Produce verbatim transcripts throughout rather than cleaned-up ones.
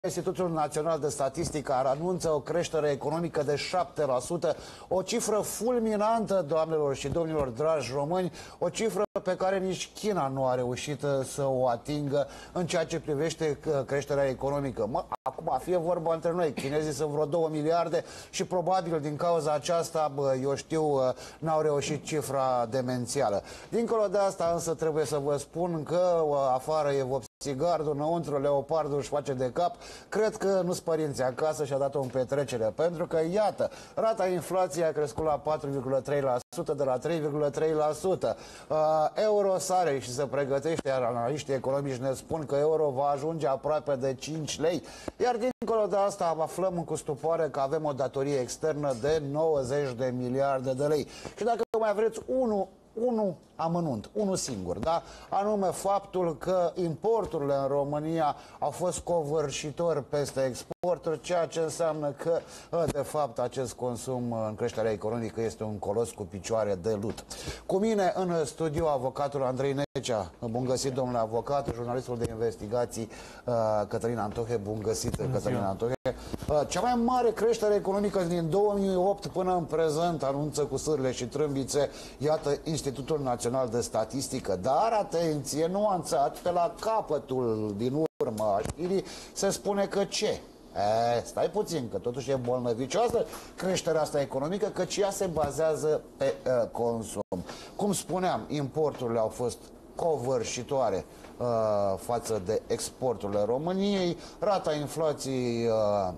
Institutul Național de Statistică anunță o creștere economică de șapte la sută, o cifră fulminantă, doamnelor și domnilor dragi români, o cifră pe care nici China nu a reușit să o atingă în ceea ce privește creșterea economică. Mă, acum, fie vorba între noi, chinezii sunt vreo două miliarde și probabil din cauza aceasta, bă, eu știu, n-au reușit cifra demențială. Dincolo de asta însă trebuie să vă spun că afară e vopsigardul, înăuntru leopardul își face de cap. Cred că nu-s părinții acasă și a dat-o în petrecere, pentru că, iată, rata inflației a crescut la patru virgulă trei la sută de la trei virgulă trei la sută. Uh, euro sare și se pregătește, iar analiștii economici ne spun că euro va ajunge aproape de cinci lei. Iar dincolo de asta aflăm cu stupoare că avem o datorie externă de nouăzeci de miliarde de lei. Și dacă mai vreți unul Unu amănunt, unul singur, da? Anume faptul că importurile în România au fost covârșitori peste exporturi, ceea ce înseamnă că, de fapt, acest consum în creșterea economică este un colos cu picioare de lut. Cu mine în studio avocatul Andrei Necea. Bun găsit, domnule avocat, jurnalistul de investigații Cătălin Antohe. Bun găsit, Cătălin Antohe. Cea mai mare creștere economică din două mii opt până în prezent, anunță cu sârle și trâmbițe, iată, Institutul Național de Statistică. Dar, atenție, nuanțat, pe la capătul din urmă a știrii se spune că ce? E, stai puțin, că totuși e bolnăvicioasă creșterea asta economică, căci ea se bazează pe uh, consum. Cum spuneam, importurile au fost covârșitoare uh, față de exporturile României, rata inflației uh,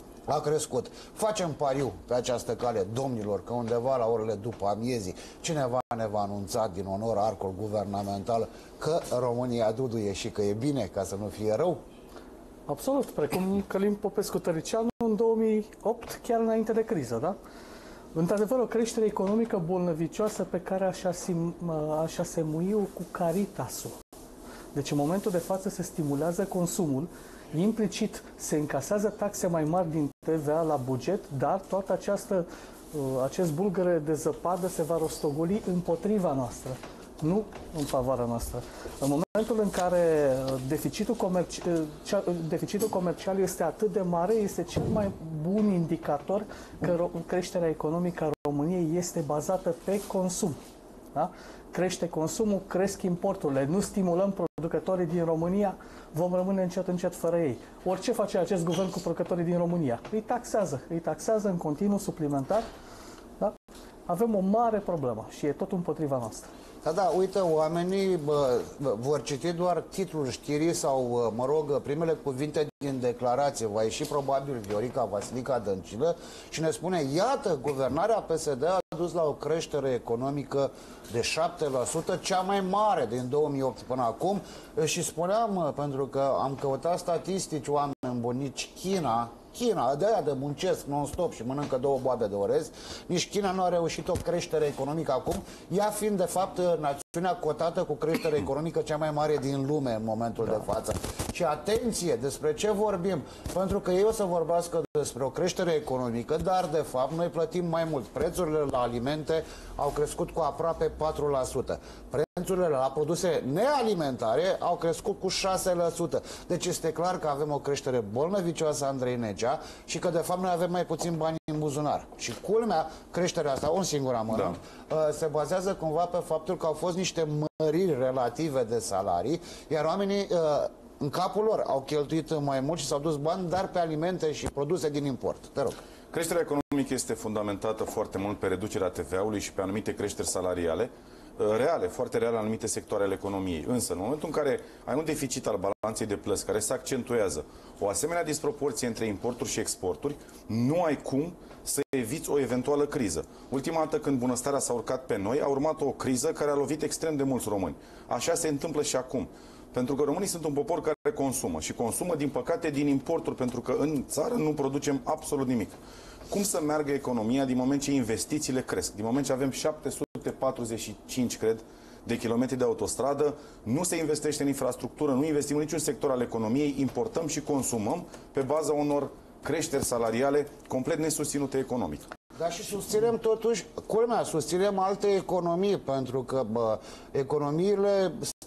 a crescut. Facem pariu pe această cale, domnilor, că undeva la orele după amiezii cineva ne va anunța din onor arcul guvernamental că România duduie și că e bine, ca să nu fie rău? Absolut, precum Călin Popescu-Tăricianu în două mii opt, chiar înainte de criză, da? Într-adevăr, o creștere economică bolnăvicioasă pe care aș, asim, aș asemui-o cu Caritasul. Deci, în momentul de față se stimulează consumul, implicit se încasează taxe mai mari din T V A la buget, dar toată această, acest bulgăre de zăpadă se va rostogoli împotriva noastră, nu în favoarea noastră. În momentul în care deficitul, comerci, deficitul comercial este atât de mare, este cel mai bun indicator că creșterea economică a României este bazată pe consum. Da? Crește consumul, cresc importurile, nu stimulăm producătorii din România, vom rămâne încet încet fără ei. Orice face acest guvern cu producătorii din România? Îi taxează, îi taxează în continuu, suplimentar. Da? Avem o mare problemă și e tot împotriva noastră. Da, da, uite, oamenii bă, bă, vor citi doar titlul știrii sau, mă rog, primele cuvinte din declarație. Va ieși probabil Viorica Vasilica Dăncilă și ne spune, iată, guvernarea P S D a dus la o creștere economică de șapte la sută, cea mai mare din două mii opt până acum. Și spuneam, pentru că am căutat statistici, oameni bunici, China, China, de aia de muncesc non-stop și mănâncă două boabe de orez, nici China nu a reușit o creștere economică acum, ea fiind de fapt națiunea cotată cu creștere economică cea mai mare din lume în momentul da. de față. Și atenție, despre ce vorbim? Pentru că ei o să vorbească despre o creștere economică, dar de fapt noi plătim mai mult. Prețurile la alimente au crescut cu aproape patru la sută. Prețurile la produse nealimentare au crescut cu șase la sută. Deci este clar că avem o creștere bolnăvicioasă, Andrei Necea, și că de fapt noi avem mai puțin bani în buzunar. Și culmea, creșterea asta, un singur amănunt, da. se bazează cumva pe faptul că au fost niște măriri relative de salarii, iar oamenii în capul lor au cheltuit mai mult și s-au dus bani, dar pe alimente și produse din import. Te rog. Creșterea economică este fundamentată foarte mult pe reducerea T V A-ului și pe anumite creșteri salariale, reale, foarte reale în anumite sectoare ale economiei. Însă, în momentul în care ai un deficit al balanței de plăți care se accentuează o asemenea disproporție între importuri și exporturi, nu ai cum să eviți o eventuală criză. Ultima dată când bunăstarea s-a urcat pe noi, a urmat o criză care a lovit extrem de mulți români. Așa se întâmplă și acum. Pentru că românii sunt un popor care consumă și consumă, din păcate, din importuri, pentru că în țară nu producem absolut nimic. Cum să meargă economia din moment ce investițiile cresc? Din moment ce avem șapte sute patruzeci și cinci, cred, de kilometri de autostradă, nu se investește în infrastructură, nu investim în niciun sector al economiei, importăm și consumăm pe baza unor creșteri salariale complet nesusținute economic. Dar și susținem totuși, culmea, susținem alte economii, pentru că bă, economiile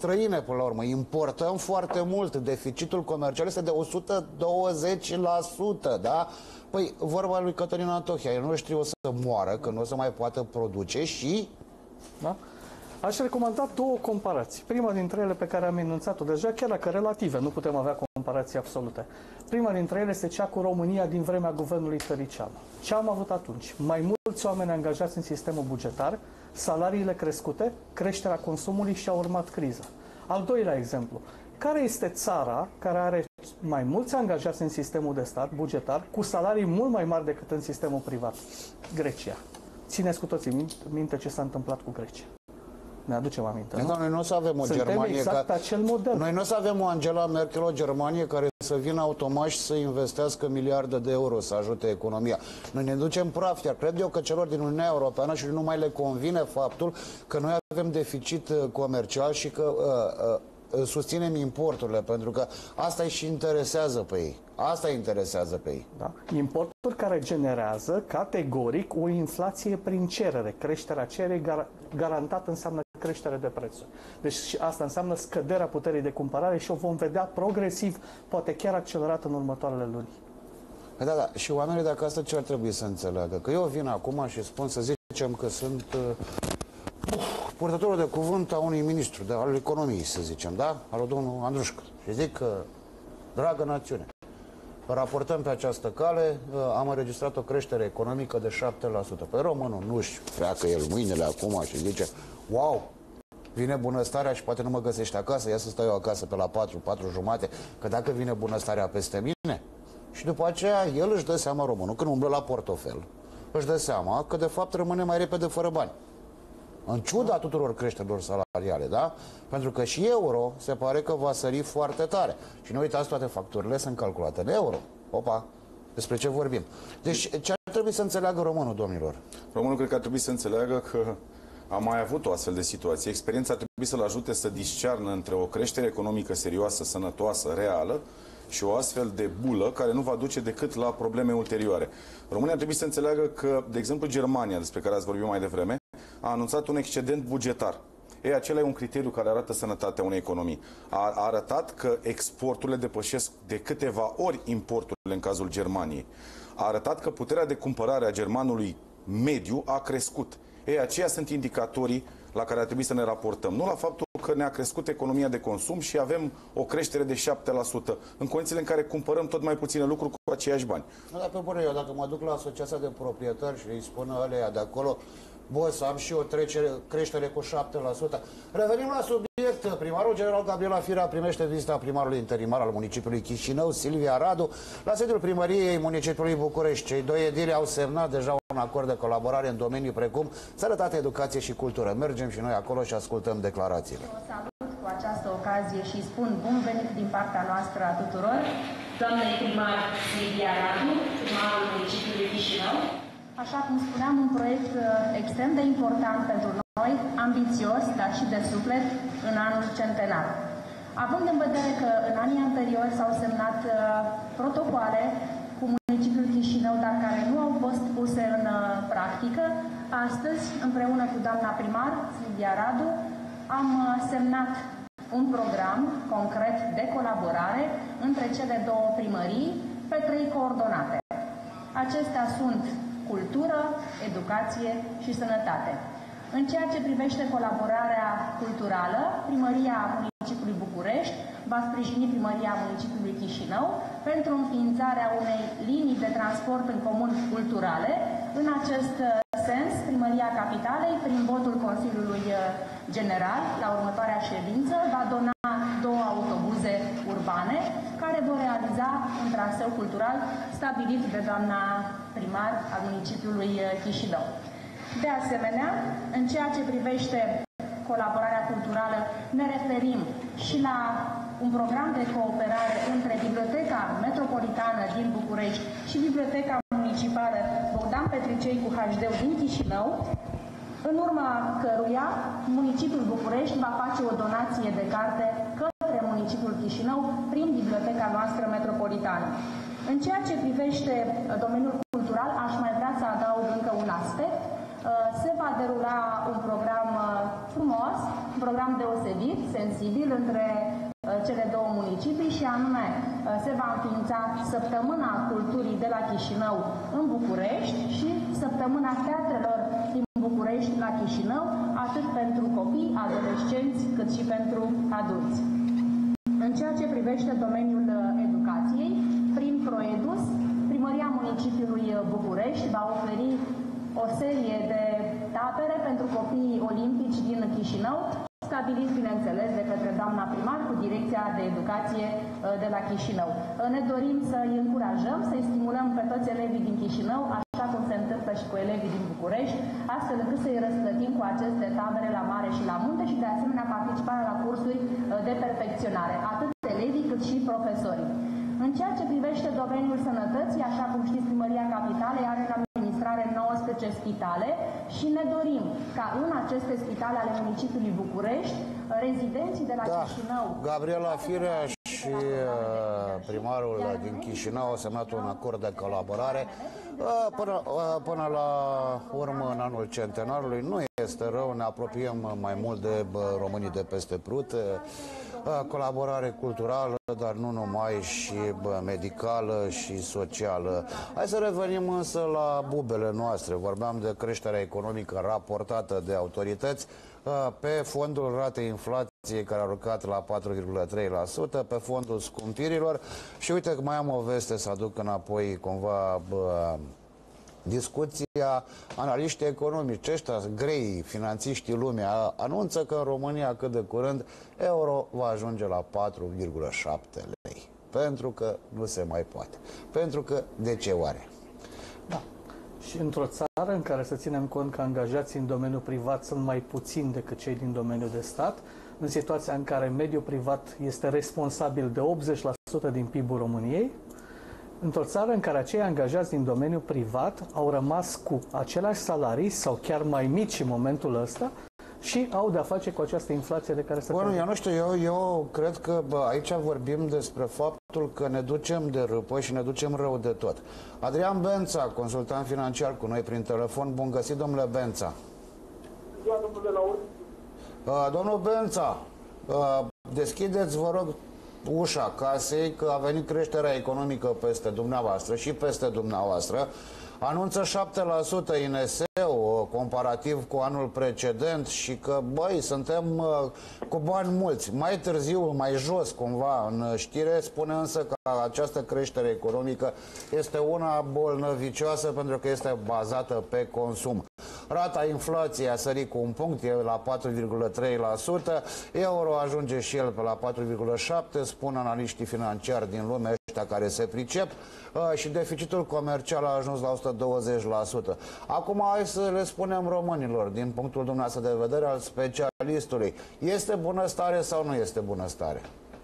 străine până la urmă. Importăm foarte mult. Deficitul comercial este de o sută douăzeci la sută, da? Păi, vorba lui Cătălin Antohia, ei noștri o să moară, că nu o să mai poată produce și... Da? Aș recomanda două comparații. Prima dintre ele pe care am enunțat-o deja, chiar dacă relative, nu putem avea comparații absolute. Prima dintre ele este cea cu România din vremea guvernului Tăricianu. Ce am avut atunci? Mai mulți oameni angajați în sistemul bugetar, salariile crescute, creșterea consumului și a urmat criza. Al doilea exemplu. Care este țara care are mai mulți angajați în sistemul de stat bugetar, cu salarii mult mai mari decât în sistemul privat? Grecia. Țineți cu toții minte ce s-a întâmplat cu Grecia. Ne aducem aminte, nu? Da, noi nu o să avem o Suntem Germanie exact ca... acel model. Noi nu o să avem o Angela Merkel, o Germanie care să vină automat și să investească miliarde de euro să ajute economia. Noi ne ducem praf, iar cred eu că celor din Uniunea Europeană și nu mai le convine faptul că noi avem deficit comercial și că uh, uh, susținem importurile, pentru că asta îi și interesează pe ei. Asta îi interesează pe ei. Da? Importuri care generează categoric o inflație prin cerere. Creșterea cererii gar garantat înseamnă creștere de prețuri. Deci și asta înseamnă scăderea puterii de cumpărare și o vom vedea progresiv, poate chiar accelerat în următoarele luni. Da, da, și oamenii de acasă ce ar trebui să înțeleagă? Că eu vin acum și spun, să zicem că sunt uh, purtătorul de cuvânt a unui ministru, de, al economiei, să zicem, da? Al domnul Andrușcă. Și zic că, dragă națiune, raportăm pe această cale, am înregistrat o creștere economică de șapte la sută. Păi românul nu-și freacă el mâinile acum și zice, wow, vine bunăstarea și poate nu mă găsește acasă, ia să stau eu acasă pe la patru, patru jumate, că dacă vine bunăstarea peste mine. Și după aceea el își dă seama, românul, când umblă la portofel, își dă seama că de fapt rămâne mai repede fără bani. În ciuda tuturor creșterilor salariale, da? Pentru că și euro se pare că va sări foarte tare. Și nu uitați, toate facturile sunt calculate în euro. Opa, despre ce vorbim? Deci ce ar trebui să înțeleagă românul, domnilor? Românul cred că ar trebui să înțeleagă că a mai avut o astfel de situație. Experiența ar trebui să-l ajute să discearnă între o creștere economică serioasă, sănătoasă, reală și o astfel de bulă care nu va duce decât la probleme ulterioare. România ar trebui să înțeleagă că, de exemplu, Germania, despre care ați vorbit mai devreme, a anunțat un excedent bugetar. Ei, acela e un criteriu care arată sănătatea unei economii. A arătat că exporturile depășesc de câteva ori importurile în cazul Germaniei. A arătat că puterea de cumpărare a germanului mediu a crescut. Ei, aceia sunt indicatorii la care ar trebui să ne raportăm. Nu la faptul că ne-a crescut economia de consum și avem o creștere de șapte la sută, în condițiile în care cumpărăm tot mai puține lucruri cu aceiași bani. Nu, dar pe bune, eu dacă mă duc la asociația de proprietari și îi spun alea de acolo, boss, am și o trecere, creștere cu șapte la sută. Revenim la subiect. Primarul general Gabriela Firea primește vizita primarului interimar al municipiului Chișinău, Silvia Radu, la sediul primăriei municipiului București. Cei doi edili au semnat deja un acord de colaborare în domenii precum sănătate, educație și cultură. Mergem și noi acolo și ascultăm declarațiile. O salut cu această ocazie și spun bun venit din partea noastră a tuturor, doamnei primar Silvia Radu, primarul municipiului Chișinău. Așa cum spuneam, un proiect extrem de important pentru noi, ambițios, dar și de suflet, în anul centenar. Având în vedere că în anii anteriori s-au semnat uh, protocoale cu municipiul Chișinău, dar care nu au fost puse în uh, practică, astăzi, împreună cu doamna primar, Silvia Radu, am uh, semnat un program concret de colaborare între cele două primării pe trei coordonate. Acestea sunt cultură, educație și sănătate. În ceea ce privește colaborarea culturală, Primăria Municipiului București va sprijini Primăria Municipiului Chișinău pentru înființarea unei linii de transport în comun culturale. În acest sens, Primăria Capitalei, prin votul Consiliului General, la următoarea ședință, va dona două autobuze urbane care vor realiza un traseu cultural stabilit de doamna primar al municipiului Chișinău. De asemenea, în ceea ce privește colaborarea culturală, ne referim și la un program de cooperare între Biblioteca Metropolitană din București și Biblioteca Municipală Bogdan Petricei cu H D din Chișinău, în urma căruia municipiul București va face o donație de carte către municipiul Chișinău prin biblioteca noastră metropolitană. În ceea ce privește domeniul cultural, aș mai vrea să adaug încă un aspect. Se va derula un program frumos, un program deosebit, sensibil între cele două municipii și anume se va înființa Săptămâna Culturii de la Chișinău în București și Săptămâna Teatrelor din București la Chișinău, atât pentru copii, adolescenți, cât și pentru adulți. În ceea ce privește domeniul educației, prin Proedus, Primăria Municipiului București va oferi o serie de tabere pentru copiii olimpici din Chișinău, stabiliți, bineînțeles, de către doamna primar cu Direcția de Educație de la Chișinău. Ne dorim să-i încurajăm, să-i stimulăm pe toți elevii din Chișinău, așa cum se întâmplă și cu elevii din București, astfel încât să-i răsplătim cu aceste tabere la mare și la munte și, de asemenea, participarea la cursuri de perfecționare, atât elevii cât și profesorii. În ceea ce privește domeniul sănătății, așa cum știți, Primăria Capitalei are în administrare nouăsprezece spitale și ne dorim ca în aceste spitale ale municipiului București, rezidenții de la da. Chișinău... Gabriela Firea și primarul din Chișinău au semnat un acord de colaborare. Până, până la urmă, în anul centenarului, nu este rău, ne apropiem mai mult de românii de peste Prut. Colaborare culturală, dar nu numai, și medicală și socială. Hai să revenim însă la bubele noastre. Vorbeam de creșterea economică raportată de autorități pe fondul ratei inflației, care a urcat la patru virgulă trei la sută, pe fondul scumpirilor. Și uite că mai am o veste să aduc înapoi cumva bă, discuția. Analiștii economici ăștia grei, finanțiștii lumea, anunță că în România cât de curând euro va ajunge la patru virgulă șapte lei. Pentru că nu se mai poate. Pentru că de ce oare? Da. Și într-o țară în care să ținem cont că angajații în domeniul privat sunt mai puțini decât cei din domeniul de stat, în situația în care mediul privat este responsabil de optzeci la sută din P I B-ul României, într-o țară în care acei angajați din domeniul privat au rămas cu aceleași salarii sau chiar mai mici în momentul ăsta și au de-a face cu această inflație de care se Bun, eu nu știu, eu, eu cred că bă, aici vorbim despre faptul că ne ducem de râpă și ne ducem rău de tot. Adrian Bența, consultant financiar cu noi prin telefon. Bun găsit, domnule Bența. Da, domnule Laur. Uh, domnul Bența, uh, deschideți, vă rog, ușa casei, că a venit creșterea economică peste dumneavoastră și peste dumneavoastră. Anunță șapte la sută I N S-ul comparativ cu anul precedent și că, băi, suntem uh, cu bani mulți. Mai târziu, mai jos, cumva, în știre, spune însă că această creștere economică este una bolnăvicioasă pentru că este bazată pe consum. Rata inflației a sărit cu un punct, e la patru virgulă trei la sută, euro ajunge și el pe la patru virgulă șapte la sută, spun analiștii financiari din lume ăștia care se pricep, și deficitul comercial a ajuns la o sută douăzeci la sută. Acum hai să le spunem românilor, din punctul dumneavoastră de vedere al specialistului, este bunăstare sau nu este bunăstare?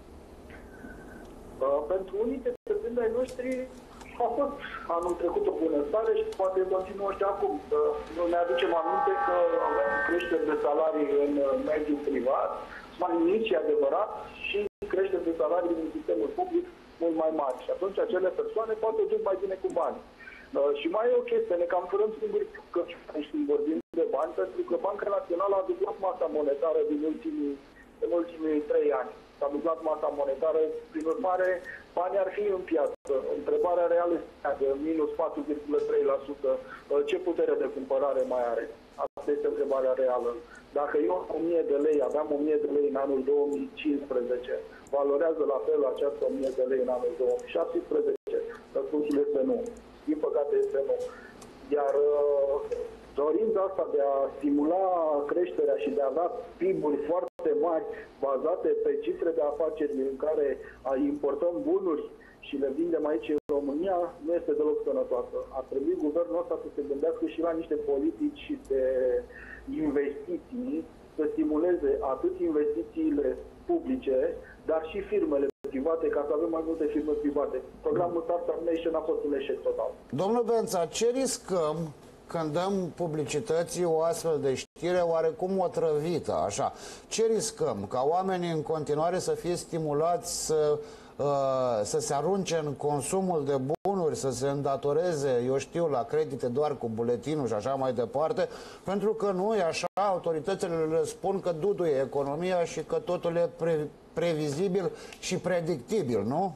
Uh, pentru unii cetățeni ai noștri a fost anul trecut o bunăstare și poate continuă și acum. Uh, noi ne aducem aminte că avem creșteri de salarii în mediul privat, mai mici, adevărat, și creșteri de salarii în sistemul public mult mai mari. Și atunci acele persoane poate duc mai bine cu bani. Uh, și mai e o chestie, ne cam furăm singuri că când vorbim de bani, pentru că Banca Națională a dublat masa monetară din ultimii, în ultimii trei ani. S-a dublat masa monetară, prin urmare, banii ar fi în piață. Întrebarea reală este de minus patru virgulă trei la sută. Uh, ce putere de cumpărare mai are? Asta este întrebarea reală. Dacă eu am o mie de lei, aveam o mie de lei în anul două mii cincisprezece, valorează la fel această o mie de lei în anul două mii șaptesprezece? Răspunsul este nu. Din păcate este nu. Iar uh, dorința asta de a stimula creșterea și de a avea P I B-uri foarte mari, bazate pe cifre de afaceri în care importăm bunuri și le vindem aici în România, nu este deloc sănătoasă. Ar trebui guvernul ăsta să se gândească și la niște politici de investiții, să stimuleze atât investițiile publice, dar și firmele private, ca să avem mai multe firme private. Programul Startup Nation a fost un eșec total. Domnul Bența, ce riscăm când dăm publicității o astfel de știre oarecum otrăvită, așa? Ce riscăm? Ca oamenii în continuare să fie stimulați să, uh, să se arunce în consumul de bunuri banuri, să se îndatoreze, eu știu, la credite doar cu buletinul și așa mai departe, pentru că nu e așa, autoritățile le spun că duduie economia și că totul e pre previzibil și predictibil, nu?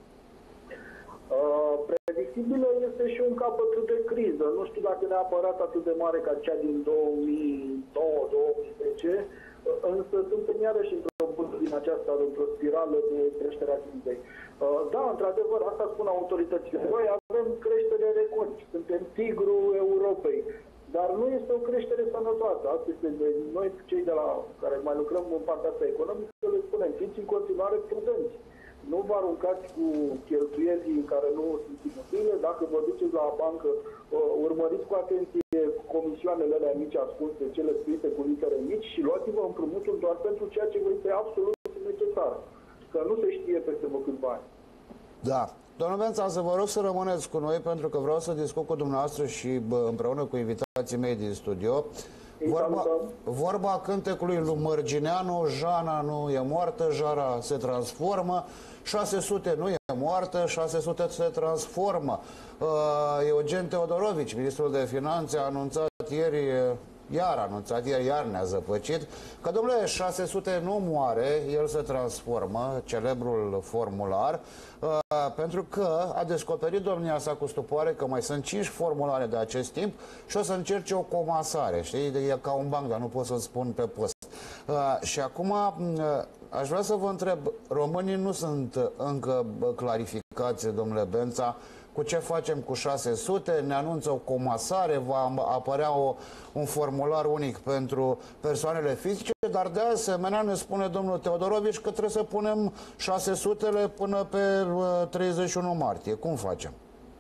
Uh, predictibilă este și un capăt de criză. Nu știu dacă neapărat atât de mare ca cea din două mii nouă două mii zece, însă suntem iarăși într-o bulă din aceasta, într-o spirală de creștere a crizei. Uh, da, într-adevăr, asta spun autoritățile. Noi avem creștere record, suntem tigru Europei. Dar nu este o creștere sănătoasă. Asta este de noi, cei de la care mai lucrăm în partea asta economică, le spunem, fiți în continuare prudenți. Nu vă aruncați cu cheltuieli în care nu sunt inutile. Dacă vă duceți la bancă, urmăriți cu atenție comisioanele alea mici ascunse, cele scrise cu litere mici și luați-vă împrumutul doar pentru ceea ce vă este absolut necesar. Că nu se știe peste vă câțiva ani. Da. Domnul Bența, să vă rog să rămâneți cu noi, pentru că vreau să discut cu dumneavoastră și bă, împreună cu invitații mei din studio. Vorba, vorba cântecului lui Mărgineanu, Jana nu e moartă, Jara se transformă, șase sute nu e moartă, șase sute se transformă. Uh, Eugen Teodorovici, ministrul de Finanțe, a anunțat ieri, iar a anunțat ieri, iar ne-a zăpăcit, că, domnule, șase sute nu moare, el se transformă, celebrul formular, uh, pentru că a descoperit domnia sa cu stupoare că mai sunt cinci formulare de acest timp și o să încerce o comasare, știi? E ca un banc, dar nu pot să-l spun pe post. Uh, și acum uh, aș vrea să vă întreb, românii nu sunt încă clarificați, domnule Bența, cu ce facem cu șase sute, ne anunță o comasare, va apărea o, un formular unic pentru persoanele fizice, dar de asemenea ne spune domnul Teodorovici că trebuie să punem șase sutele până pe treizeci și unu martie. Cum facem?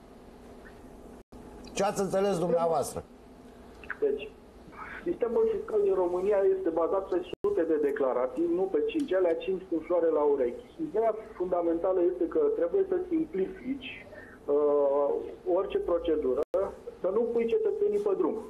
Ce ați înțeles dumneavoastră? Deci, sistemul fiscal din România este bazat pe sute de declarații, nu pe cinci, alea cinci cu floare la urechi. Ideea fundamentală este că trebuie să simplifici Uh, orice procedură, să nu pui cetățenii pe drum.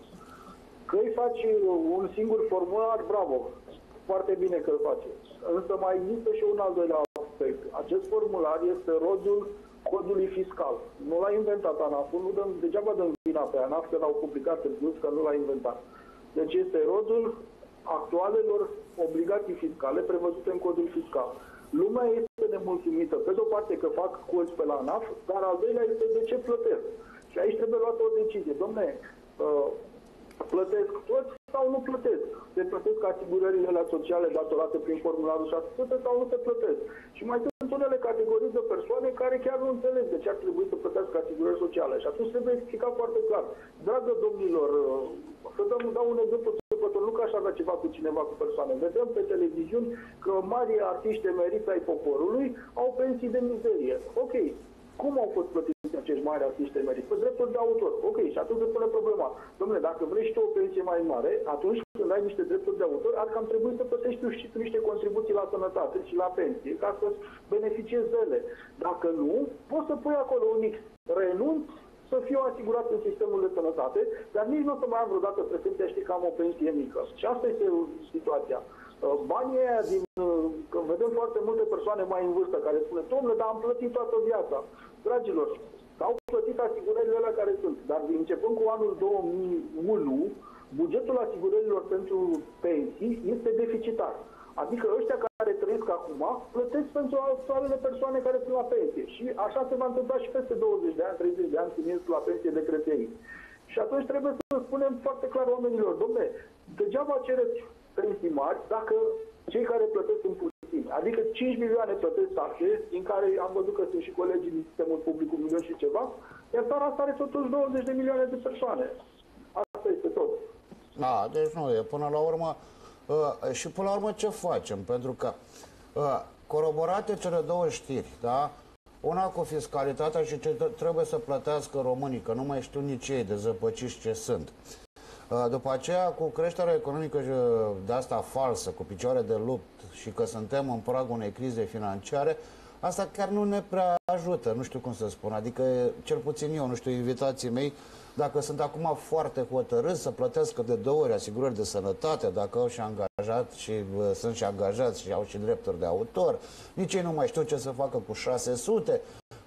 Că îi faci un singur formular, bravo, foarte bine că îl faci. Însă mai există și un al doilea aspect. Acest formular este rodul codului fiscal. Nu l-a inventat ANAF-ul, nu dăm, degeaba dăm vina pe ANAF că l-au publicat în plus, că nu l-a inventat. Deci este rodul actualelor obligații fiscale prevăzute în codul fiscal. Lumea este nemulțumită, pe de o parte că fac cozi pe la ANAF, dar al doilea este de ce plătesc. Și aici trebuie luată o decizie. Dom'le, uh, plătesc toți sau nu plătesc? Se plătesc asigurările alea sociale datorate prin formularul șase sute sau nu se plătesc? Și mai sunt unele categorii de persoane care chiar nu înțeleg de ce ar trebui să plătească asigurări sociale. Și atunci trebuie explicat foarte clar. Dragă domnilor, uh, să dăm, dau un exemplu. Nu că aș avea ceva cu cineva, cu persoane. Vedem pe televiziuni că mari artiști emeriți ai poporului au pensii de mizerie. Ok. Cum au fost plătiți acești mari artiști emeriți? Pe drepturi de autor. Ok. Și atunci se pune problema. Dom'le, dacă vrei și tu o pensie mai mare, atunci când ai niște drepturi de autor, ar cam trebui să plătești și tu niște contribuții la sănătate și la pensie, ca să beneficiezi de ele. Dacă nu, poți să pui acolo un X. Renunț să fiu asigurat în sistemul de sănătate, dar nici nu o să mai am vreodată pretenția, știi, că am o pensie mică. Și asta este situația. Banii aia din... Că vedem foarte multe persoane mai în vârstă care spune, domnule, dar am plătit toată viața. Dragilor, au plătit asigurările alea care sunt. Dar începând cu anul două mii unu, bugetul asigurărilor pentru pensii este deficitar. Adică ăștia care trăiesc acum plătesc pentru actualele persoane care sunt la pensie. Și așa se va întâmpla și peste douăzeci de ani, treizeci de ani, când ești la pensie de creterii. Și atunci trebuie să spunem foarte clar oamenilor, dom'le, degeaba cereți pensii mari dacă cei care plătesc sunt puțini. Adică cinci milioane plătesc taxe, din care am văzut că sunt și colegii din sistemul public un milion și ceva, iar țara asta are totuși douăzeci de milioane de persoane. Asta este tot. Da, deci nu e. Până la urmă, Uh, și până la urmă ce facem? Pentru că uh, coroborate cele două știri, da? Una cu fiscalitatea și ce trebuie să plătească românii, că nu mai știu nici ei de zăpăciși ce sunt. Uh, după aceea, cu creșterea economică de asta falsă, cu picioare de lupt și că suntem în pragul unei crize financiare, asta chiar nu ne prea ajută, nu știu cum să spun. Adică, cel puțin eu, nu știu, invitații mei, dacă sunt acum foarte hotărâți să plătească de două ori asigurări de sănătate, dacă au și angajat și uh, sunt și angajați și au și drepturi de autor, nici ei nu mai știu ce să facă cu șase sute.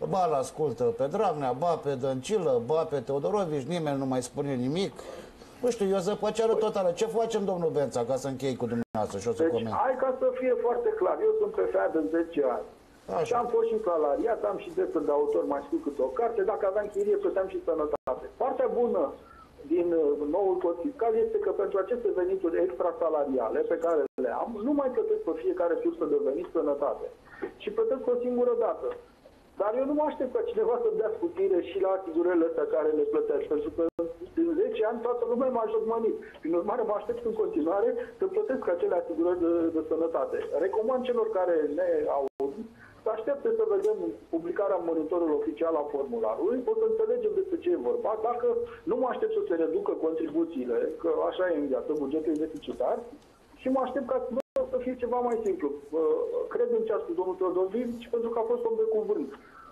ba îl ascultă pe Dragnea, ba pe Dăncilă, ba pe Teodorovici, nimeni nu mai spune nimic. Nu știu, e o zăpăceară totală. Ce facem, domnul Bența, ca să închei cu dumneavoastră și o să deci, coment? hai ca să fie foarte clar. Eu sunt pe F E A de zece ani. Așa. Și am fost și salariat, am și dreptul de autor, mai scriu câte o carte. Dacă aveam chirie, plăteam și sănătate. Partea bună din noul cod fiscal este că pentru aceste venituri extrasalariale pe care le am, nu mai plătesc pe fiecare sursă de venit sănătate. Și plătesc o singură dată. Dar eu nu mă aștept ca cineva să dea scutire și la asigurările astea care le plătesc, pentru că din zece ani toată lumea m-a jocmanit. Prin urmare, mă aștept în continuare să plătesc acele asigurări de, de sănătate. Recomand celor care ne aud să aștepte să vedem publicarea în monitorul oficial a formularului, o să înțelegem despre ce e vorba. Dacă nu mă aștept să se reducă contribuțiile, că așa e în viață, bugetul e deficitar, și mă aștept ca să fie ceva mai simplu. Cred în ce a spus domnul Teodorovici, pentru că a fost om de cuvânt.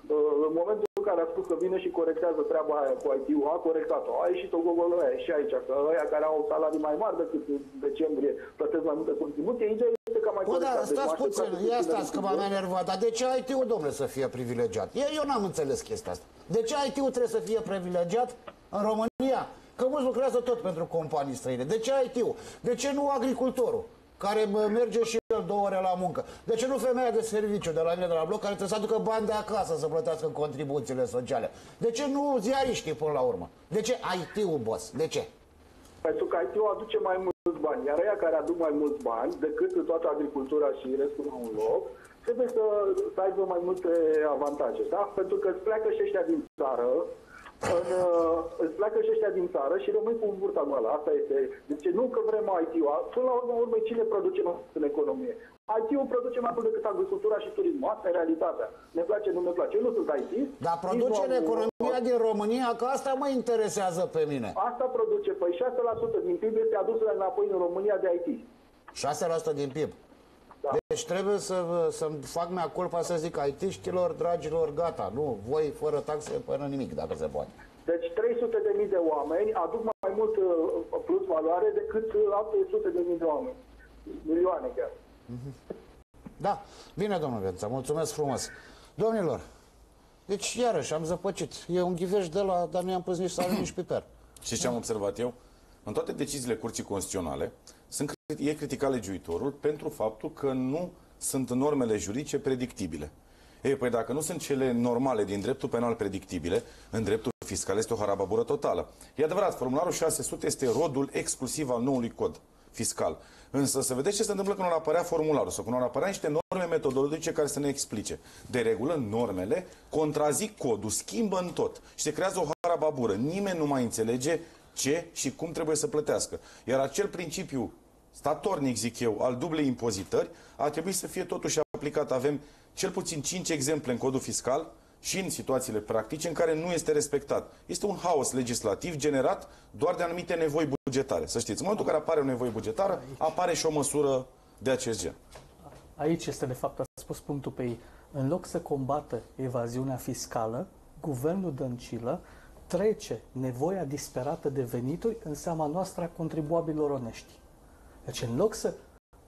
În momentul în care a spus că vine și corectează treaba aia cu I T-ul, a corectat-o. A ieșit o gogolăia și aici, că ăia care au salarii mai mari decât în decembrie plătesc mai multe contribuții, ideea este că mai corectat. Da, stați puțin, ia stați că m-am enervat, dar de ce I T-ul, domnule, să fie privilegiat? Eu n-am înțeles chestia asta. De ce I T-ul trebuie să fie privilegiat în România? Că mulți lucrează tot pentru companii străine. De ce I T-ul? De ce nu agricultorul, care merge și el două ore la muncă? De ce nu femeia de serviciu de la mine de la bloc, care trebuie să aducă bani de acasă să plătească contribuțiile sociale? De ce nu ziariștii până la urmă? De ce I T-ul, boss? De ce? Pentru că I T-ul aduce mai mulți bani, iar aia care aduc mai mulți bani decât toată agricultura și restul în un loc, trebuie să, să aibă mai multe avantaje, da? Pentru că îți pleacă și ăștia din țară, În, uh, îți pleacă și ăștia din țară și rămâi cu un burta goală. Asta este. Deci nu că vrem I T-ul. Până la urmă, urmă, cine produce mai mult în economie? I T-ul produce mai mult decât agricultura și turismul. Asta e realitatea. Ne place, nu ne place. Eu nu sunt I T. Dar produce în economia din România, că asta mă interesează pe mine. Asta produce. Păi șase la sută din P I B este adus înapoi în România de I T. șase la sută din P I B. Da. Deci trebuie să, să-mi fac mea culpa să zic I T-știlor, dragilor, gata, nu, voi fără taxe până nimic, dacă se poate. Deci trei sute de mii de oameni aduc mai mult plus valoare decât alte sute de mii de oameni. Milioane chiar. Mm-hmm. Da, bine, domnul Bența, mulțumesc frumos. Domnilor, deci iarăși am zăpăcit. E un ghiveș de la, dar nu i-am pus nici sal, nici piper. Și ce am observat eu? În toate deciziile Curții Constituționale sunt, e criticat legiuitorul pentru faptul că nu sunt normele juridice predictibile. Ei, păi dacă nu sunt cele normale din dreptul penal predictibile, în dreptul fiscal este o harababură totală. E adevărat, formularul șase sute este rodul exclusiv al noului cod fiscal. Însă să vedeți ce se întâmplă când ar apărea formularul sau când ar apărea niște norme metodologice care să ne explice. De regulă, normele contrazic codul, schimbă în tot și se creează o harababură. Nimeni nu mai înțelege ce și cum trebuie să plătească. Iar acel principiu statornic, zic eu, al dublei impozitări, ar trebui să fie totuși aplicat. Avem cel puțin cinci exemple în codul fiscal și în situațiile practice în care nu este respectat. Este un haos legislativ generat doar de anumite nevoi bugetare. Să știți, în momentul în care apare o nevoie bugetară, apare și o măsură de acest gen. Aici este, de fapt, a spus punctul pe ei. În loc să combată evaziunea fiscală, guvernul Dăncilă trece nevoia disperată de venituri în seama noastră a contribuabililor onești. Deci, în loc să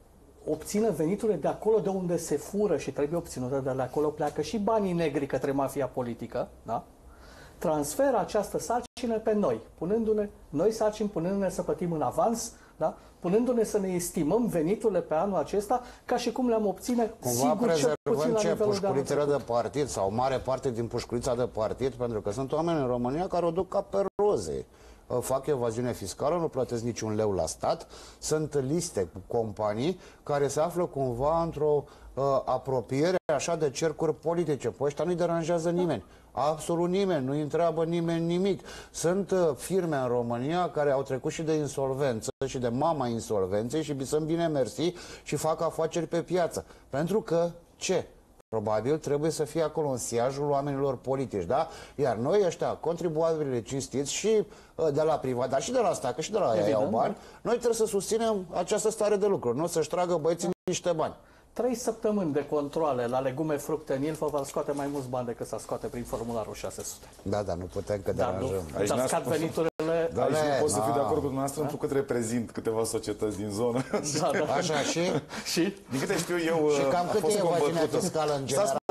obțină veniturile de acolo de unde se fură și trebuie obținute, de la acolo pleacă și banii negri către mafia politică, da? Transferă această sarcină pe noi, punându-ne, noi sarcini, punându-ne să plătim în avans, da? Punându-ne să ne estimăm veniturile pe anul acesta ca și cum le-am obține, cumva sigur, cel puțin la ce nivelul pușculițele de, de partid sau mare parte din pușculița de partid, pentru că sunt oameni în România care o duc ca pe roze. Fac evaziune fiscală, nu plătesc niciun leu la stat, sunt liste cu companii care se află cumva într-o uh, apropiere așa de cercuri politice. Pe ăștia nu-i deranjează nimeni. Absolut nimeni, nu-i întreabă nimeni nimic. Sunt uh, firme în România care au trecut și de insolvență și de mama insolvenței și sunt bine mersi și fac afaceri pe piață. Pentru că ce? Probabil trebuie să fie acolo în siajul oamenilor politici, da? Iar noi ăștia, contribuabilii cinstiți și de la privat, dar și de la stat, că și de la aia iau bani, noi trebuie să susținem această stare de lucruri, nu să-și tragă băieții niște bani. Trei săptămâni de controle la legume, fructe în Ilfă va scoate mai mulți bani decât s-a scoate prin formularul șase sute. Da, dar nu putem că Dar deranjăm. nu, dar scad veniturile... Da, aici nu pot să fiu de acord cu dumneavoastră, da? pentru că reprezint câteva societăți din zonă. Da, da. Așa și? Și? Din câte știu eu, și cam cât e evaziunea fiscală în general?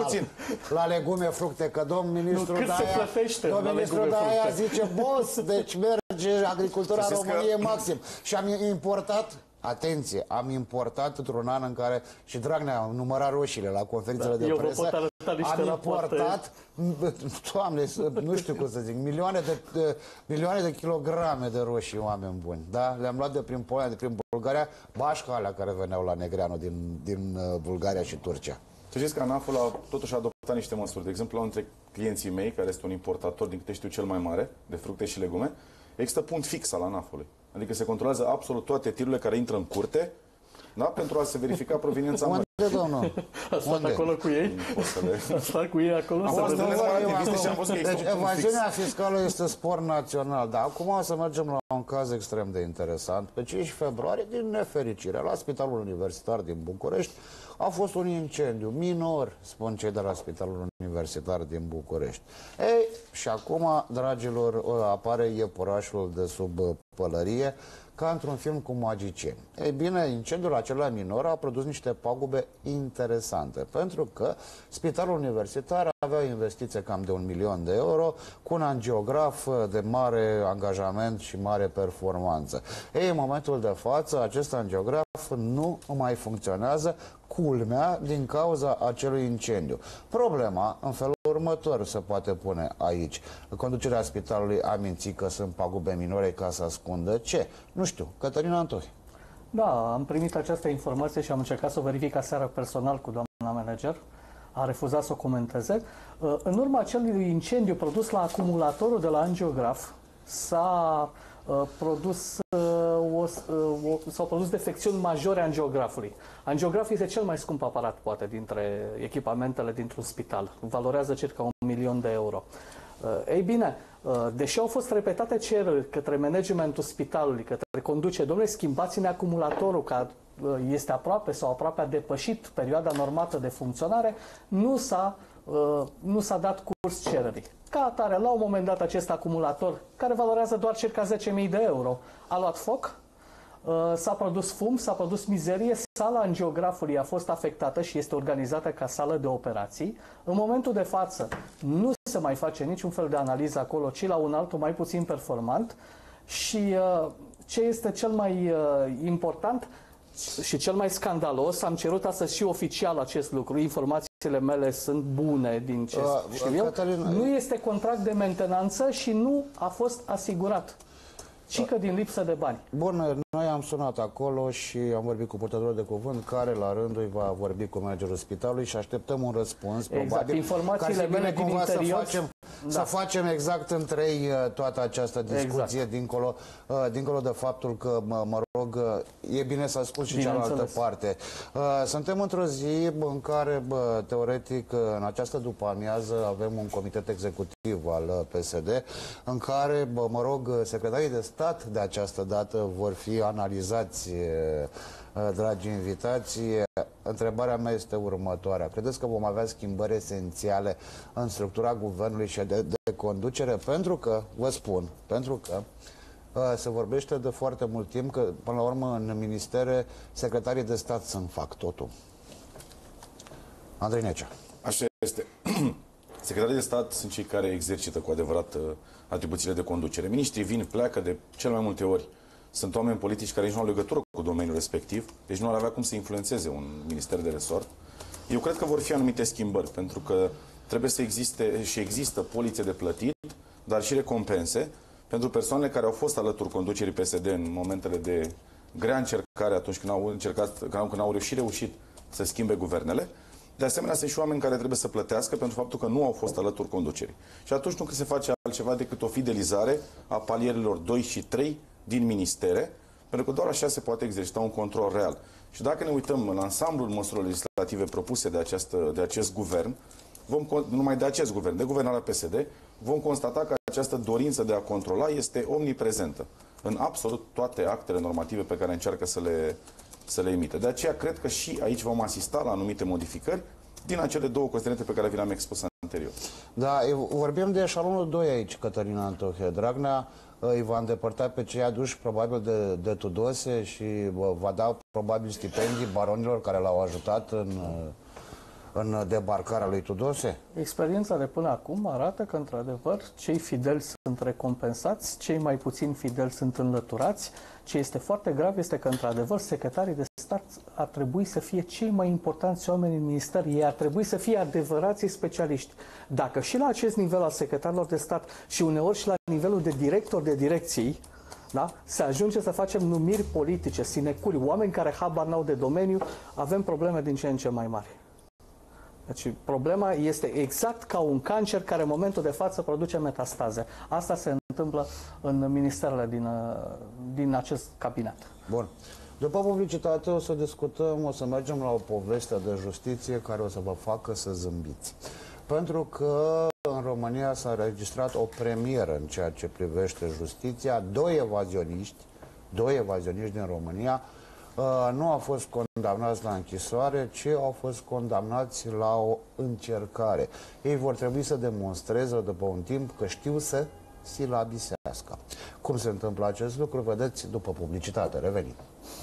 puțin. La legume, fructe, că domn ministru cât se plătește domn la ministru legume, Daia fructe? zice, boss, deci merge agricultura Să știți că- României maxim. Și am importat, atenție, am importat într-un an în care și Dragnea a numărat roșiile la conferințele Da, de eu vă presă. pot arăta niște Am rapoarte. importat, Doamne, nu știu cum să zic, milioane de, de, milioane de kilograme de roșii, oameni buni. Da? Le-am luat de prin Polonia, de prin Bulgaria, bașca alea care veneau la Negreanu din, din uh, Bulgaria și Turcia. Să știți că ANAF-ul a totuși a adoptat niște măsuri. De exemplu, la unul dintre clienții mei, care este un importator, din câte știu, cel mai mare, de fructe și legume, există punct fix al ANAF-ului. Adică se controlează absolut toate tirurile care intră în curte, da? Pentru a se verifica proveniența mărfii. Unde, domnul? A stat Unde? acolo cu ei? O să le... A stat cu ei acolo? Am să fost vedeți? în activiste și am văzut că Deci există un punct fix. evaziunea fiscală este spor național. Dar acum o să mergem la un caz extrem de interesant. Pe cinci februarie, din nefericire, la Spitalul Universitar din București a fost un incendiu minor, spun cei de la Spitalul Universitar din București. Ei, și acum, dragilor, apare iepurașul de sub pălărie, ca într-un film cu magicieni. Ei bine, incendiul acela minor a produs niște pagube interesante, pentru că Spitalul Universitar avea investiție cam de un milion de euro, cu un angiograf de mare angajament și mare performanță. Ei, în momentul de față, acest angiograf nu mai funcționează, culmea, din cauza acelui incendiu. Problema, în felul următor, se poate pune aici. Conducerea spitalului a mințit că sunt pagube minore ca să ascundă ce? Nu știu. Cătălina Antohi. Da, am primit această informație și am încercat să o verific aseară personal cu doamna manager. A refuzat să o comenteze. În urma acelui incendiu produs la acumulatorul de la angiograf, s-a produs o, o, s-au produs defecțiuni majore a angiografului. Angiograful este cel mai scump aparat, poate, dintre echipamentele dintr-un spital. Valorează circa un milion de euro. Ei bine, deși au fost repetate cereri către managementul spitalului, către conducere, domnule, schimbați-ne acumulatorul, că este aproape sau aproape a depășit perioada normată de funcționare, nu s-a, nu s-a dat curs cererii. Ca atare, la un moment dat, acest acumulator, care valorează doar circa zece mii de euro, a luat foc, s-a produs fum, s-a produs mizerie, sala angiografului a fost afectată și este organizată ca sală de operații. În momentul de față nu se mai face niciun fel de analiză acolo, ci la un altul mai puțin performant. Și ce este cel mai important și cel mai scandalos, am cerut astăzi și oficial acest lucru, informațiile mele sunt bune din ce uh, știu eu, Cătălin... nu este contract de mentenanță și nu a fost asigurat. Și că din lipsă de bani. Bun, noi am sunat acolo și am vorbit cu purtătorul de cuvânt, care la rândul va vorbi cu managerul spitalului și așteptăm un răspuns, exact. Probabil. Informațiile mele din interior. Să facem, da. să facem exact în trei toată această discuție, exact. dincolo, dincolo de faptul că, mă, mă rog, e bine să ascult și cealaltă parte. Suntem într-o zi în care, bă, teoretic, în această după-amiază avem un comitet executiv al P S D, în care, bă, mă rog, secretarii de stat de această dată vor fi analizați, dragi invitați. Întrebarea mea este următoarea. Credeți că vom avea schimbări esențiale în structura guvernului și de, de conducere? Pentru că, vă spun, pentru că se vorbește de foarte mult timp că, până la urmă, în ministere, secretarii de stat sunt fac totul. Andrei Necea. Așa este. Secretarii de stat sunt cei care exercită cu adevărat atribuțiile de conducere. Ministrii vin, pleacă de cel mai multe ori. Sunt oameni politici care nici nu au legătură cu domeniul respectiv, deci nu ar avea cum să influențeze un minister de resort. Eu cred că vor fi anumite schimbări, pentru că trebuie să existe și există polițe de plătit, dar și recompense pentru persoanele care au fost alături conducerii P S D în momentele de grea încercare, atunci când au, încercat, când au reușit, reușit să schimbe guvernele. De asemenea, sunt și oameni care trebuie să plătească pentru faptul că nu au fost alături conducerii. Și atunci nu se face altceva decât o fidelizare a palierilor doi și trei din ministere, pentru că doar așa se poate exercita un control real. Și dacă ne uităm în ansamblul măsurilor legislative propuse de, această, de acest guvern, vom, nu numai de acest guvern, de guvernarea P S D, vom constata că această dorință de a controla este omniprezentă în absolut toate actele normative pe care încearcă să le, să le emită. De aceea cred că și aici vom asista la anumite modificări din acele două considerente pe care vi le-am expus anterior. Da, vorbim de eșalonul doi aici, Cătălina Antohe. Dragnea îi va îndepărta pe cei aduși probabil de, de Tudose și va da probabil stipendii baronilor care l-au ajutat în, în debarcarea lui Tudose? Experiența de până acum arată că, într-adevăr, cei fideli sunt recompensați, cei mai puțin fideli sunt înlăturați. Ce este foarte grav este că, într-adevăr, secretarii de stat ar trebui să fie cei mai importanți oameni în minister. Ei ar trebui să fie adevărații specialiști. Dacă și la acest nivel al secretarilor de stat și uneori și la nivelul de director de direcții, da? Se ajunge să facem numiri politice, sinecuri, oameni care habar n-au de domeniu, avem probleme din ce în ce mai mari. Deci problema este exact ca un cancer care în momentul de față produce metastaze. Asta se întâmplă în ministerele din, din acest cabinet. Bun. După publicitate o să discutăm, o să mergem la o poveste de justiție care o să vă facă să zâmbiți. Pentru că în România s-a înregistrat o premieră în ceea ce privește justiția. Doi evazioniști, doi evazioniști din România uh, nu au fost condamnați la închisoare, ci au fost condamnați la o încercare. Ei vor trebui să demonstreze după un timp că știu să silabisească. Cum se întâmplă acest lucru? Vedeți după publicitate. Revenim.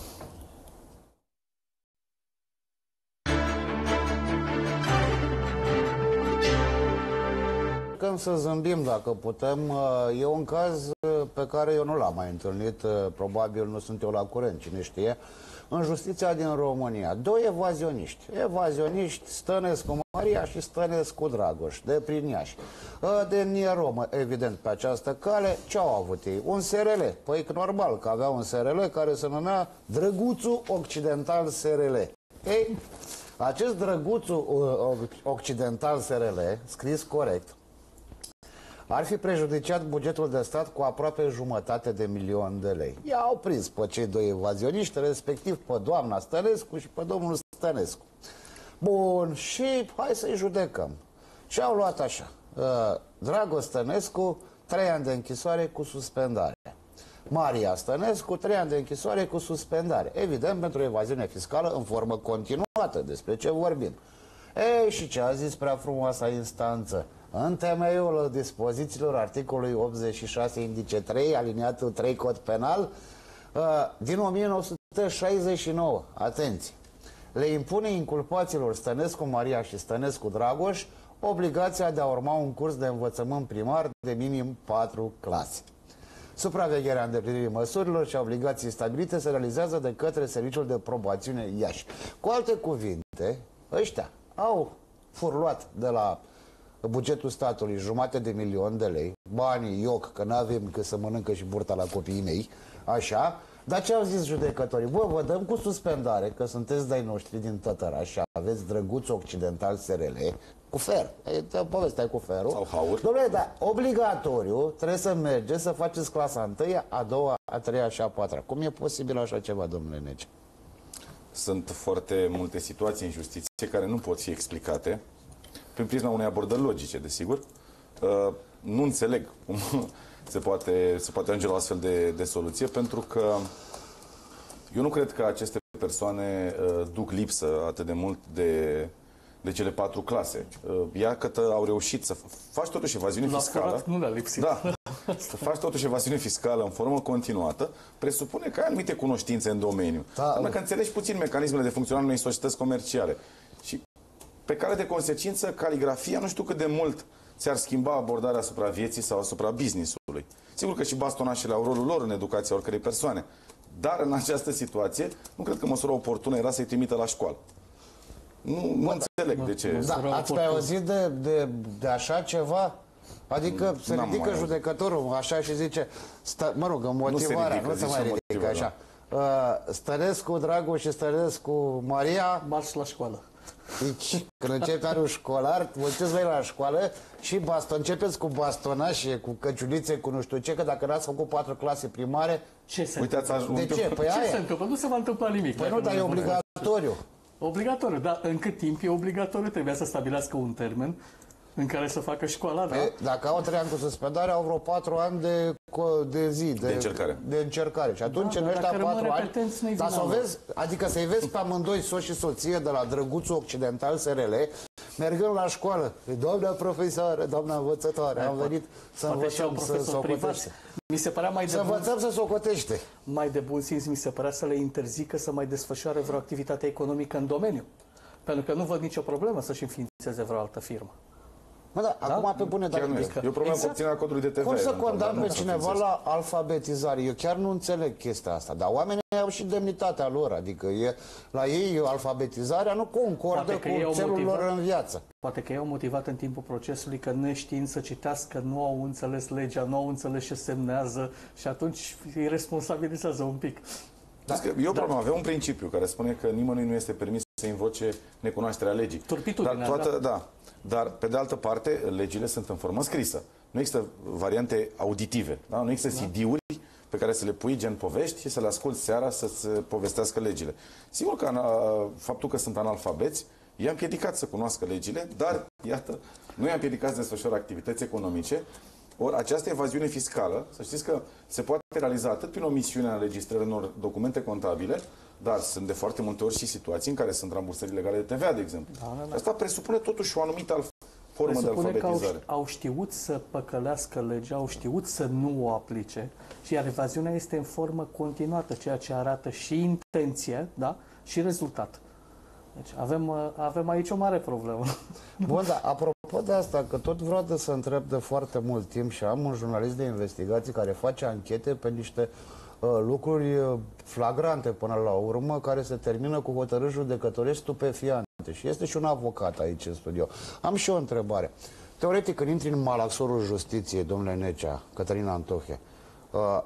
Cam să zâmbim dacă putem. E un caz pe care eu nu l-am mai întâlnit, probabil nu sunt eu la curent, cine știe, în justiția din România. Doi evazioniști, evazioniști Stănescu Maria și Stănescu Dragoș, de prin Iași. De Nieromă, evident, pe această cale, ce au avut ei? Un S R L. Păi normal că avea un S R L care se numea Drăguțul Occidental S R L. Ei, acest Drăguțul Occidental S R L, scris corect, ar fi prejudiciat bugetul de stat cu aproape jumătate de milion de lei. I-au prins pe cei doi evazioniști, respectiv pe doamna Stănescu și pe domnul Stănescu. Bun, și hai să-i judecăm. Și au luat așa. Dragoș Stănescu, trei ani de închisoare cu suspendare. Maria Stănescu, trei ani de închisoare cu suspendare. Evident, pentru evaziune fiscală în formă continuată. Despre ce vorbim? Ei, și ce a zis prea frumoasa instanță? În temeiul dispozițiilor articolului optzeci și șase indice trei, aliniatul trei cod penal, din o mie nouă sute șaizeci și nouă, atenție, le impune inculpaților Stănescu Maria și Stănescu Dragoș obligația de a urma un curs de învățământ primar de minim patru clase. Supravegherea îndeplinirii măsurilor și obligații stabilite se realizează de către Serviciul de Probațiune Iași. Cu alte cuvinte, ăștia au furluat de la bugetul statului jumate de milion de lei, banii ioc, că n-avem că să mănâncă și burta la copiii mei, așa, dar ce au zis judecătorii? Bă, vă dăm cu suspendare, că sunteți de-ai noștri din Tătăraș și aveți Drăguț Occidental S R L, cu fer, e, povestea cu ferul. Sau haur. Dom'le, dar obligatoriu trebuie să mergeți să faceți clasa întâia, a doua, a treia și a patra. Cum e posibil așa ceva, domnule Nece? Sunt foarte multe situații în justiție care nu pot fi explicate prin prisma unei abordări logice, desigur. Uh, nu înțeleg cum se poate, se poate ajunge la astfel de, de soluție, pentru că eu nu cred că aceste persoane uh, duc lipsă atât de mult de, de cele patru clase. Uh, ia că au reușit să faci totuși evaziune fiscală. Nu le-a lipsit. Da. Să faci totuși evaziune fiscală în formă continuată, presupune că ai anumite cunoștințe în domeniu. Da. Dar că înțelegi puțin mecanismele de funcționare unei societăți comerciale. Și pe care de consecință, caligrafia, nu știu cât de mult ți-ar schimba abordarea asupra vieții sau asupra business-ului. Sigur că și bastonașele au rolul lor în educația oricărei persoane. Dar în această situație, nu cred că măsura oportună era să-i trimită la școală. Nu, nu înțeleg de ce. Da, ați mai auzit de, de, de așa ceva? Adică se ridică judecătorul așa și zice, stă, mă rog, în motivarea, nu se, nu se mai ridică motivare, așa. Uh, Stănescu Dragoș și Stănescu Maria marș la școală. Deci, când începi are un școlar, vă duceți voi la școală și baston, începeți cu bastonașe, cu căciulițe, cu nu știu ce, că dacă n-ați făcut patru clase primare... Ce se Uitați, întâmplă? De ce? Păi ce aia. se întâmplă? Nu se va întâmpla nimic. Păi nu, dar e obligatoriu. Obligatoriu, dar în cât timp e obligatoriu? Trebuia să stabilească un termen în care să facă școala, da? E, dacă au trei ani cu suspendare, au vreo patru ani de, de zi, de, de încercare. De încercare. Și atunci, da, în ăștia patru ani, dar să o vezi, adică să-i vezi pe amândoi soț și soție de la Drăguțul Occidental S R L, mergând la școală. Doamna profesoară, doamna învățătoare, am venit să învățăm să socotește. Mi se părea mai de să învățăm să socotește. Mai de bun simț mi se părea să le interzică să mai desfășoare vreo activitate economică în domeniu. Pentru că nu văd nicio problemă să-și înființeze vreo altă firmă. Mă, da, da? Acum pe bune, dar e o problemă exact. cu obținerea codului de T V A. Cum să condamn pe cineva la alfabetizare? Eu chiar nu înțeleg chestia asta, dar oamenii au și demnitatea lor, adică e, la ei alfabetizarea nu concordă cu țelul lor în viață. Poate că ei au motivat în timpul procesului că neștiind să citească, nu au înțeles legea, nu au înțeles ce semnează și atunci îi responsabilizează un pic. Da. Eu da. avea un principiu care spune că nimănui nu este permis să invoce necunoașterea legii. Turpitudinea, Dar, toată, da. da. Dar, pe de altă parte, legile sunt în formă scrisă. Nu există variante auditive. Da? Nu există da. C D-uri pe care să le pui gen povești și să le asculti seara să-ți povestească legile. Sigur că faptul că sunt analfabeți i-a împiedicat să cunoască legile, dar, iată, nu i-a împiedicat să desfășoare activități economice. Ori această evaziune fiscală, să știți că se poate realiza atât prin omisiunea înregistrării unor documente contabile, dar sunt de foarte multe ori și situații în care sunt rambursări legale de T V A, de exemplu. Da, da, da. Asta presupune totuși o anumită formă presupune de alfabetizare. Că au, au știut să păcălească legea, au știut să nu o aplice și iar evaziunea este în formă continuată, ceea ce arată și intenție, da, și rezultat. Deci avem, avem aici o mare problemă. Bun, dar apropo de asta, că tot vreau de să întreb de foarte mult timp și am un jurnalist de investigații care face anchete pe niște uh, lucruri flagrante până la urmă, care se termină cu hotărâri judecătorești stupefiante. Și este și un avocat aici în studio. Am și o întrebare. Teoretic, când intri în malaxorul justiției, domnule Necea, Cătălin Antohie, uh,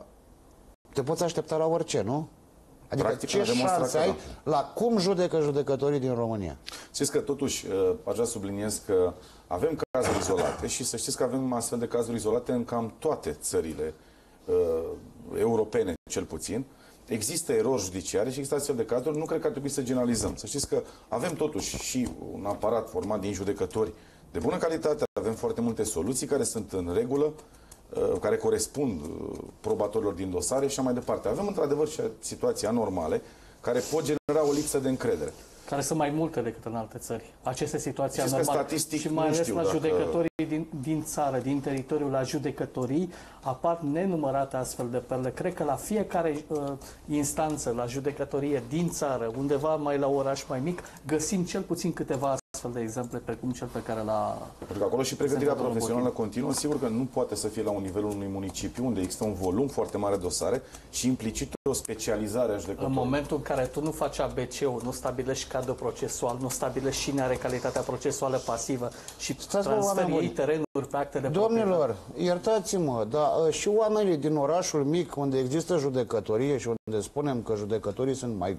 te poți aștepta la orice, nu? Adică practic, ce șanse ai da. la cum judecă judecătorii din România? Știți că totuși aș vrea să subliniez că avem cazuri izolate și să știți că avem astfel de cazuri izolate în cam toate țările uh, europene, cel puțin. Există erori judiciare și există astfel de cazuri. Nu cred că ar trebui să generalizăm. Să știți că avem totuși și un aparat format din judecători de bună calitate, avem foarte multe soluții care sunt în regulă, care corespund probatorilor din dosare și așa mai departe. Avem într-adevăr și situații anormale care pot genera o lipsă de încredere. Care sunt mai multe decât în alte țări. Aceste situații anormale. Și mai ales la dacă... judecătorii din, din țară, din teritoriul la judecătorii, apar nenumărate astfel de perle. Cred că la fiecare uh, instanță, la judecătorie din țară, undeva mai la oraș mai mic, găsim cel puțin câteva astfel de exemple, precum cel pe care l-a... Pentru că acolo și pregătirea profesională continuă, sigur că nu poate să fie la un nivelul unui municipiu, unde există un volum foarte mare de dosare și implicit o specializare a judecătorului. În momentul în care tu nu faci A B C-ul, nu stabilești cadrul procesual, nu stabilești cine are calitatea procesuală pasivă și transferi terenuri pe acte de Domnilor, iertați-mă, dar și oamenii din orașul mic, unde există judecătorie și unde spunem că judecătorii sunt mai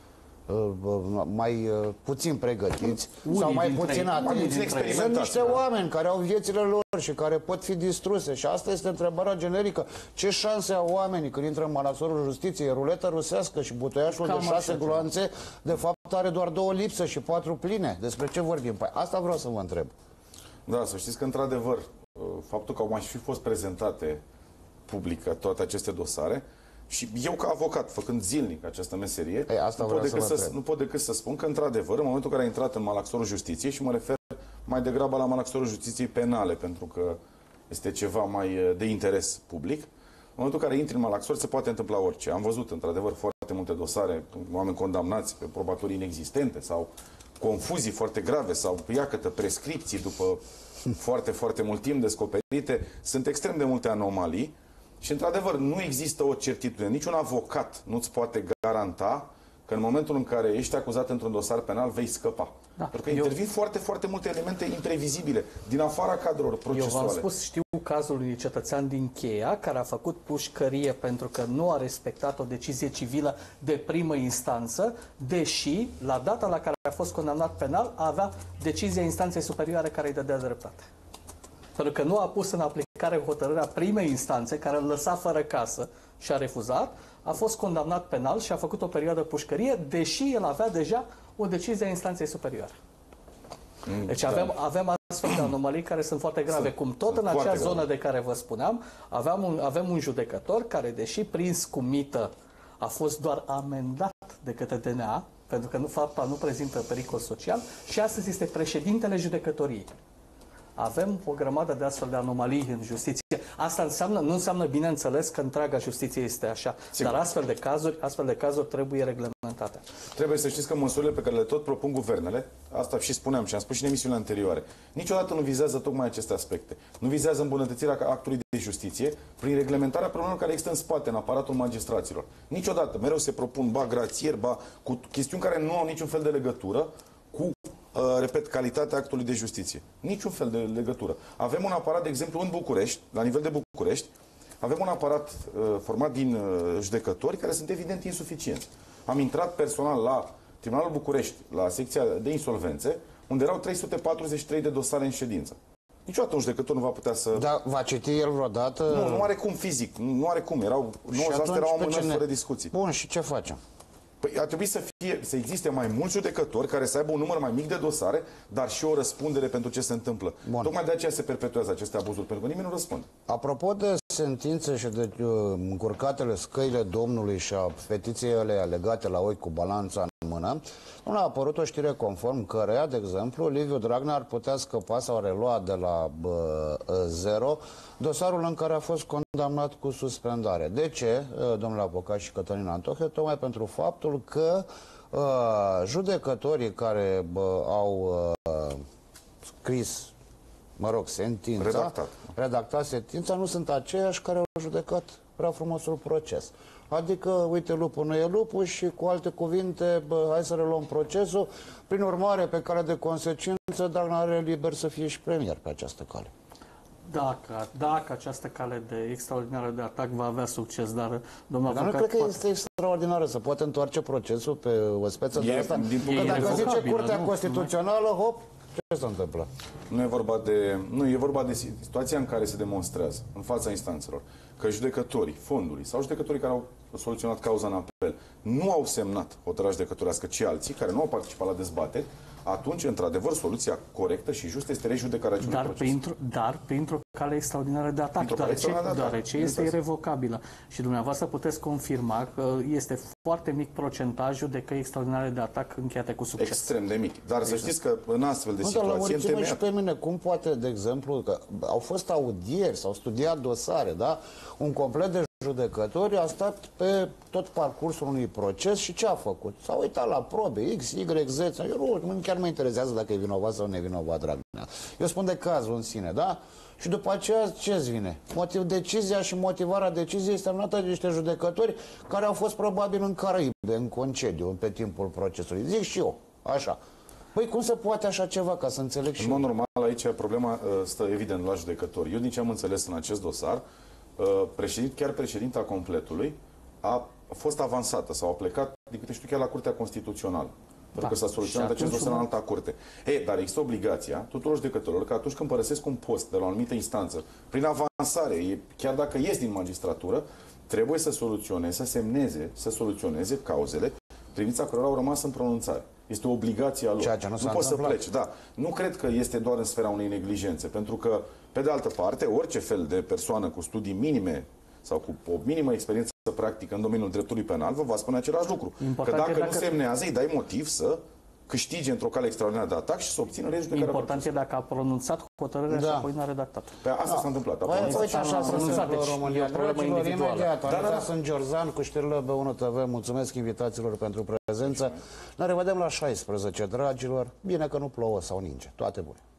mai uh, puțin pregătiți unii sau mai puțin atenți. Sunt niște oameni care au viețile lor și care pot fi distruse. Și asta este întrebarea generică. Ce șanse au oamenii când intră în malaxorul justiției? Ruleta rusească și butoiașul Cam de șase gloanțe, de fapt are doar două lipse și patru pline. Despre ce vorbim? Păi asta vreau să vă întreb. Da, să știți că într-adevăr faptul că au mai fi fost prezentate publică toate aceste dosare, și eu, ca avocat, făcând zilnic această meserie, Ei, asta nu, pot decât să să, nu pot decât să spun că, într-adevăr, în momentul în care a intrat în malaxorul justiției, și mă refer mai degrabă la malaxorul justiției penale, pentru că este ceva mai de interes public, în momentul în care intri în malaxor se poate întâmpla orice. Am văzut, într-adevăr, foarte multe dosare, oameni condamnați pe probatorii inexistente sau confuzii foarte grave sau, iată, prescripții după foarte, foarte mult timp descoperite. Sunt extrem de multe anomalii. Și, într-adevăr, nu există o certitudine. Niciun avocat nu-ți poate garanta că în momentul în care ești acuzat într-un dosar penal vei scăpa. Da. Pentru că intervin eu... foarte, foarte multe elemente imprevizibile din afara cadrelor procesuale. Eu v-am spus, știu cazul unui cetățean din Cheia care a făcut pușcărie pentru că nu a respectat o decizie civilă de primă instanță, deși, la data la care a fost condamnat penal, avea decizia instanței superioare care îi dădea dreptate. Pentru că nu a pus în aplicare hotărârea primei instanțe, care îl lăsa fără casă și a refuzat, a fost condamnat penal și a făcut o perioadă pușcărie, deși el avea deja o decizie a instanței superioare. Deci avem, da. avem astfel de anomalii care sunt foarte grave. Sunt, Cum tot în acea zonă grave. de care vă spuneam, aveam un, avem un judecător care, deși prins cu mită, a fost doar amendat de către D N A, pentru că nu, fapta nu prezintă pericol social, și astăzi este președintele judecătoriei. Avem o grămadă de astfel de anomalii în justiție. Asta înseamnă, nu înseamnă, bineînțeles, că întreaga justiție este așa. Sigur. Dar astfel de cazuri, astfel de cazuri trebuie reglementate. Trebuie să știți că măsurile pe care le tot propun guvernele, asta și spuneam și am spus și în emisiunile anterioare, niciodată nu vizează tocmai aceste aspecte. Nu vizează îmbunătățirea actului de justiție prin reglementarea problemelor care există în spate, în aparatul magistraților. Niciodată. Mereu se propun ba grațieri, ba cu chestiuni care nu au niciun fel de legătură cu, uh, repet, calitatea actului de justiție. Niciun fel de legătură. Avem un aparat, de exemplu, în București, la nivel de București, avem un aparat uh, format din uh, judecători care sunt evident insuficienți. Am intrat personal la Tribunalul București, la secția de insolvențe, unde erau trei sute patruzeci și trei de dosare în ședință. Niciodată un judecător nu va putea să... Dar va citi el vreodată? Nu, nu are cum fizic, nu are cum. Erau nouăzeci la sută erau amânați fără discuții. Bun, și ce facem? Păi ar trebui să, fie, să existe mai mulți judecători care să aibă un număr mai mic de dosare, dar și o răspundere pentru ce se întâmplă. Bun. Tocmai de aceea se perpetuează aceste abuzuri, pentru că nimeni nu răspunde. Apropo de sentințe și de uh, încurcatele scăile Domnului și a fetițele legate la ochi cu balanța în mână, nu a apărut o știre conform căreia, de exemplu, Liviu Dragnea ar putea scăpa sau relua de la uh, zero dosarul în care a fost condamnat cu suspendare. De ce, uh, domnule avocat și Cătălin Antohe? Tocmai pentru faptul că uh, judecătorii care uh, au uh, scris, mă rog, sentința, redactat. redactat sentința, nu sunt aceiași care au judecat prea frumosul proces. Adică, uite, lupul nu e lupul și, cu alte cuvinte, bă, hai să reluăm procesul. Prin urmare, pe cale de consecință, Dragnea are liber să fie și premier pe această cale. Dacă, dacă această cale de extraordinară de atac va avea succes, dar domnul Dar avocat... nu cred că este extraordinară să poate întoarce procesul pe o speță de asta. Că dacă zice Curtea nu, Constituțională, hop, ce se întâmplă? Nu e vorba de, nu, e vorba de situația în care se demonstrează, în fața instanțelor, că judecătorii fondului sau judecătorii care au soluționat cauza în apel nu au semnat hotărârea judecătorească, ci alții care nu au participat la dezbateri, atunci, într-adevăr, soluția corectă și justă este rejudecarea acelui dar proces. Printr dar printr-o cale extraordinară de atac, deoarece, deoarece este irrevocabilă. Și dumneavoastră puteți confirma că este foarte mic procentajul de căi extraordinare de atac încheiate cu succes. Extrem de mic. Dar exact. Să știți că în astfel de nu, situații... Dar întemeiat... și pe mine, cum poate, de exemplu, că au fost audieri, s-au studiat dosare, da? Un complet de judecători a stat pe tot parcursul unui proces și ce a făcut? S-a uitat la probe, X, Y, Z. Eu nu, chiar mă interesează dacă e vinovat sau nevinovat Dragnea. Eu spun de cazul în sine, da? Și după aceea ce-ți vine? Motiv, decizia și motivarea deciziei este semnată de niște judecători care au fost probabil în Caraibe, în concediu, pe timpul procesului. Zic și eu, așa. Păi cum se poate așa ceva, ca să înțeleg și în mod normal, aici problema stă evident la judecători. Eu din ce am înțeles în acest dosar, președint, chiar președinta completului a fost avansată sau a plecat, de câte știu, chiar la Curtea Constituțională. Pentru da. că s-a soluționat acest dosar în alta curte. Ei, dar există obligația tuturor judecătorilor că atunci când părăsesc un post de la o anumită instanță, prin avansare, chiar dacă ies din magistratură, trebuie să soluționeze, să semneze, să soluționeze cauzele privința cărora au rămas în pronunțare. Este o obligație a lor. Ceea ce nu nu poți să pleci. Da. Nu cred că este doar în sfera unei neglijențe, pentru că, pe de altă parte, orice fel de persoană cu studii minime sau cu o minimă experiență practică în domeniul dreptului penal vă va spune același lucru. Important că dacă, dacă nu semnează, îi dai motiv să câștige într-o cale extraordinară de atac și să obțină rejudecarea. Important e dacă a pronunțat hotărârea da. și apoi n-a redactat. Pe asta da. s-a întâmplat. Păi, uite așa se întâmplă în România. Dragilor, imediat, da, da, da. sunt Giorzan cu știrile B unu T V. Mulțumesc invitațiilor pentru prezență. Ne revedem la șaisprezece, dragilor. Bine că nu plouă sau ninge. Toate bune.